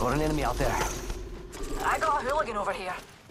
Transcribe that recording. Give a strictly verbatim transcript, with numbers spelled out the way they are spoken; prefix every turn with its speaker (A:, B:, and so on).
A: Got an enemy out there.
B: I got a hooligan over here.